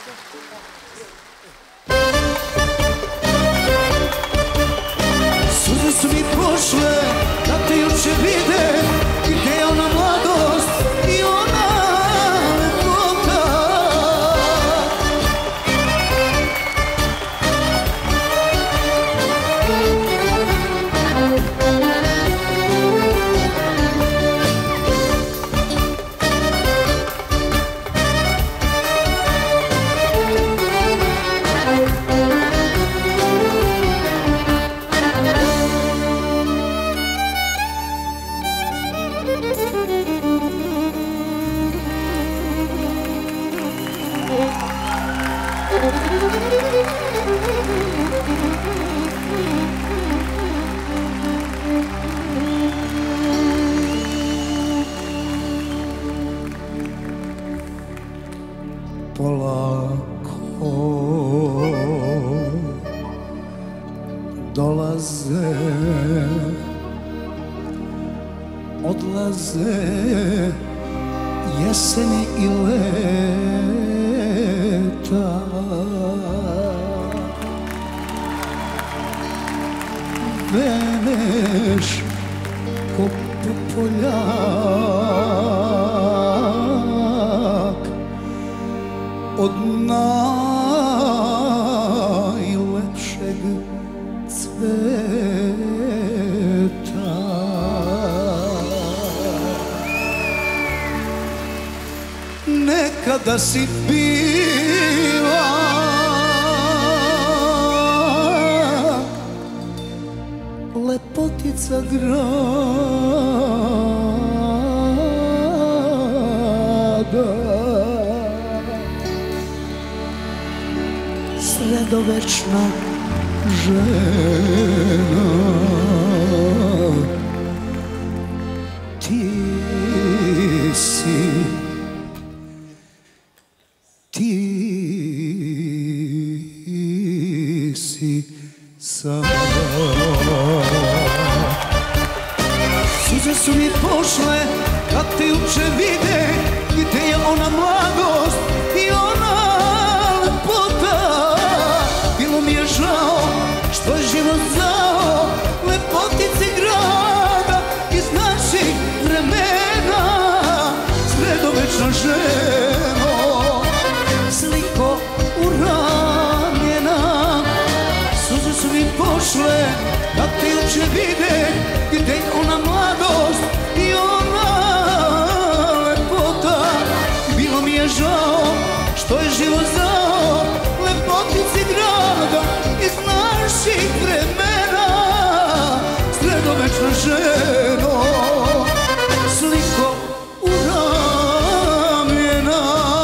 Suze su mi pošle da te juče vide, gde je ona mladost i ona lepota. Polako dolaze, odlaze jeseni i leta. Veneš ko popoljak od najlepšeg cveta. Nekada si bila lepotica grada, sredovečna žena. Ti si sama. Suze su mi pošle kad te juče vide, gde je ona mladost i ona lepota. Bilo mi je žao što je život zao lepotice grada iz naših vremena. Sredovečna ženo, sliko uranjena. Suze su mi pošle kad te juče vide, gde je ona mladost i ona lepota. Bilo mi je žao što je život zao lepotici grada iz naših vremena. Sredovečna ženo, sliko uramljena.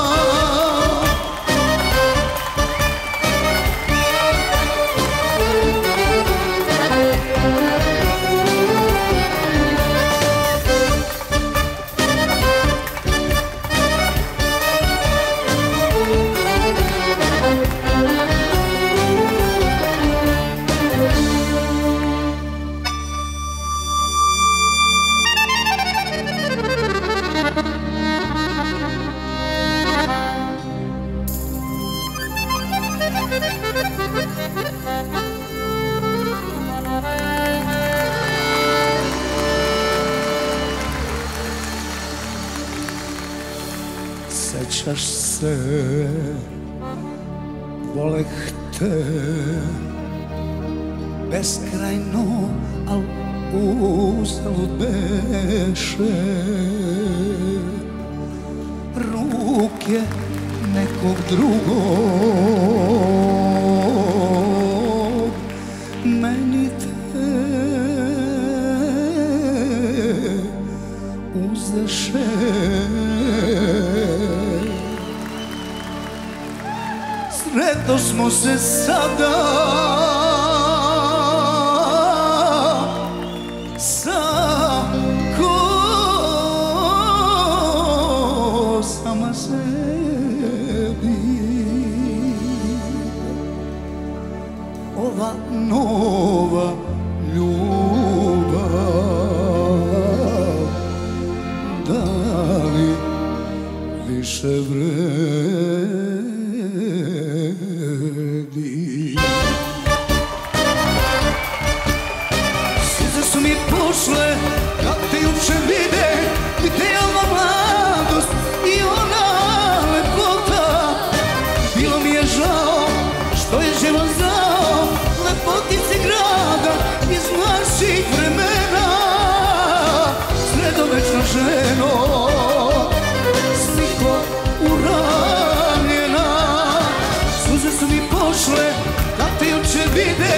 Sećaš se, voleh te beskrajno, al uzalud beše. Ruke nekog drugog meni te uzeše. Sretno smo se sada sa kosama sebi. Ova nova ljubav, da li više vremena vide